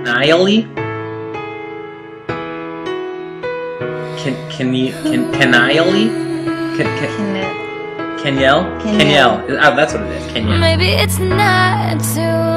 Canially? Canially? Kenyelle? Kenyelle. Oh, that's what it is. Kenyelle. Maybe it's not too